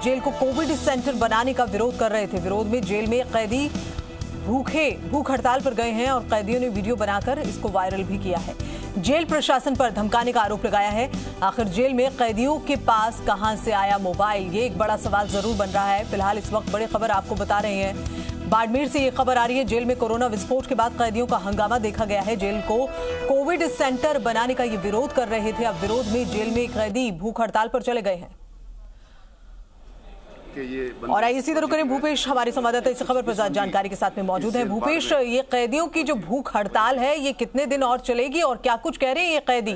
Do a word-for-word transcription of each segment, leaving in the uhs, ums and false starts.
Jail को Covid centre बनाने का विरोध कर रहे थे। विरोध में जेल में कैदी भूखे भूख हड़ताल पर गए हैं और कैदियों ने वीडियो बनाकर इसको वायरल भी किया है। जेल प्रशासन पर धमकाने का आरोप लगाया है। आखिर जेल में कैदियों के पास कहां से आया मोबाइल, ये एक बड़ा सवाल जरूर बन रहा है। फिलहाल इस वक्त बड़ी खबर आपको बता रहे हैं, बाड़मेर से ये खबर आ रही है। जेल में कोरोना विस्फोट के बाद कैदियों का हंगामा देखा गया है। जेल को कोविड सेंटर बनाने का ये विरोध कर रहे थे। अब विरोध में जेल में कैदी भूख हड़ताल पर चले गए हैं। और आइए इसी तरह करें, भूपेश हमारे संवाददाता इस खबर पर ज्यादा जानकारी के साथ में मौजूद है। भूपेश, ये कैदियों की जो भूख हड़ताल है ये कितने दिन और चलेगी और क्या कुछ कह रहे हैं ये कैदी?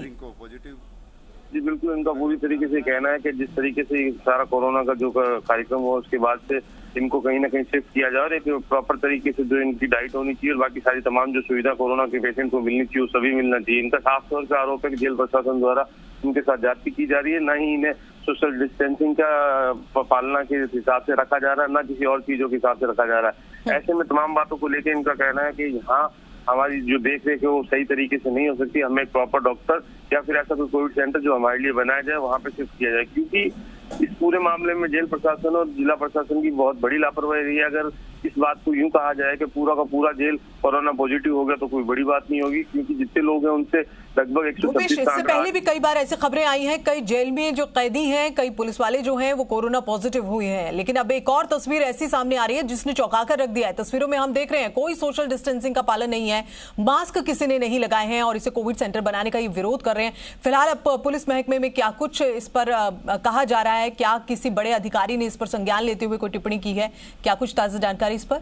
जी बिल्कुल, इनका पूरी तरीके से कहना है कि जिस तरीके से सारा कोरोना का जो कार्यक्रम हुआ उसके बाद से इनको कहीं ना कहीं शिफ्ट किया जा रहा है। प्रॉपर तरीके से जो इनकी डाइट होनी चाहिए और बाकी सारी तमाम जो सुविधा कोरोना के पेशेंट को मिलनी चाहिए वो सभी मिलना चाहिए। इनका साफ तौर पर आरोप है कि जेल प्रशासन द्वारा इनके साथ ज्यादती की जा रही है। न ही इन्हें सोशल डिस्टेंसिंग का पालना के हिसाब से रखा जा रहा है, न किसी और चीजों के हिसाब से रखा जा रहा है। ऐसे में तमाम बातों को लेकर इनका कहना है कि यहाँ हमारी जो देख रेख है वो सही तरीके से नहीं हो सकती। हमें एक प्रॉपर डॉक्टर या फिर ऐसा कोई कोविड सेंटर जो हमारे लिए बनाया जाए वहाँ पे शिफ्ट किया जाए, क्योंकि इस पूरे मामले में जेल प्रशासन और जिला प्रशासन की बहुत बड़ी लापरवाही रही है। अगर इस बात को यूं कहा जाए कि पूरा का पूरा जेल कोरोना पॉजिटिव हो गया तो कोई बड़ी बात नहीं होगी, क्योंकि जितने लोग हैं उनसे लगभग एक सौ छब्बीस इससे पहले भी कई बार ऐसी खबरें आई हैं, कई जेल में जो कैदी हैं, कई पुलिस वाले जो हैं वो कोरोना पॉजिटिव हुए हैं। लेकिन अब एक और तस्वीर ऐसी सामने आ रही है जिसने चौंका कर रख दिया है। तस्वीरों में हम देख रहे हैं कोई सोशल डिस्टेंसिंग का पालन नहीं है, मास्क किसी ने नहीं लगाए हैं और इसे कोविड सेंटर बनाने का ये विरोध कर रहे हैं। फिलहाल अब पुलिस महकमे में क्या कुछ इस पर कहा जा रहा है? क्या किसी बड़े अधिकारी ने इस पर संज्ञान लेते हुए कोई टिप्पणी की है? क्या कुछ ताजा जानकारी इस पर?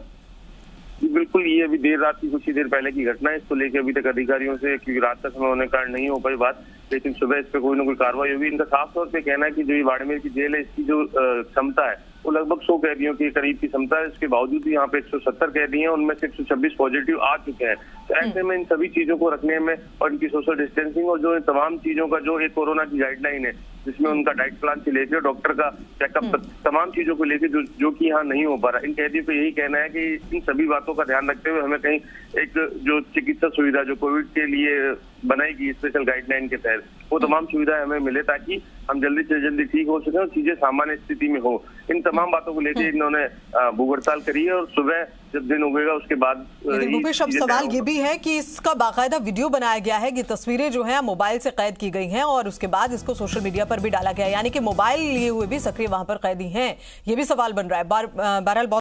बिल्कुल, ये अभी देर रात की कुछ ही देर पहले की घटना है। इसको लेकर अभी तक अधिकारियों से, क्योंकि रात का समय होने का कारण नहीं हो पाई बात, लेकिन सुबह इस पर कोई ना कोई कार्रवाई होगी। इनका साफ तौर पे कहना है कि जो ये बाड़मेर की जेल है इसकी जो क्षमता है वो लगभग सौ कैदियों के करीब की क्षमता है। इसके बावजूद भी यहाँ पे एक सौ सत्तर कैदी हैं, उनमें से एक सौ छब्बीस पॉजिटिव आ चुके हैं। तो ऐसे में इन सभी चीजों को रखने में और इनकी सोशल डिस्टेंसिंग और जो तमाम चीजों का जो एक कोरोना की गाइडलाइन है जिसमें उनका डाइट प्लान से लेकर डॉक्टर का चेकअप तमाम चीजों को लेकर जो जो कि यहाँ नहीं हो पा रहा। इन कैदियों को यही कहना है कि इन सभी बातों का ध्यान रखते हुए हमें कहीं एक जो चिकित्सा सुविधा जो कोविड के लिए बनाई गई स्पेशल गाइडलाइन के तहत वो तमाम सुविधाएं हमें मिले ताकि हम जल्दी से जल्दी ठीक हो सके और चीजें सामान्य स्थिति में हो। इन तमाम बातों को लेकर इन्होंने भूख हड़ताल करी है और सुबह जब दिन उगेगा उसके बाद। भूपेश, अब सवाल ये भी है कि इसका बाकायदा वीडियो बनाया गया है, ये तस्वीरें जो है मोबाइल से कैद की गई हैं और उसके बाद इसको सोशल मीडिया पर भी डाला गया है, यानी कि मोबाइल लिए हुए भी सक्रिय वहां पर कैदी हैं। ये भी सवाल बन रहा है। बहरहाल